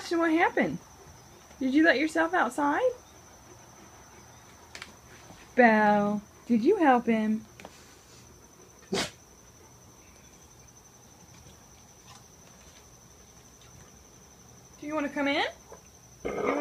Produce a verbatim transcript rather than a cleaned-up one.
Sebastian, what happened? Did you let yourself outside? Belle, did you help him? Do you want to come in?